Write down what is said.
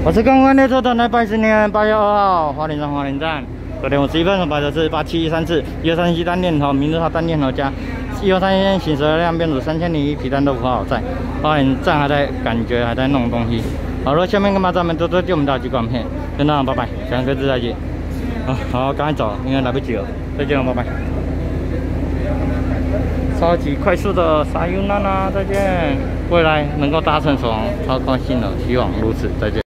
我是公关列车团的80年8月2号，花莲站。昨天我11分摆的是8713次1237单念头，明日号单念头加1231行驶热量编组3001皮蛋豆腐好在花莲站还在感觉还在弄东西。好了，下面干嘛咱们多多对我们大集观片，跟大家拜拜，下个次再见。好，赶快走，因为来不及了，再见了，拜拜。超级快速的撒尤娜娜，再见！未来能够搭乘首航，超高兴了，希望如此，再见。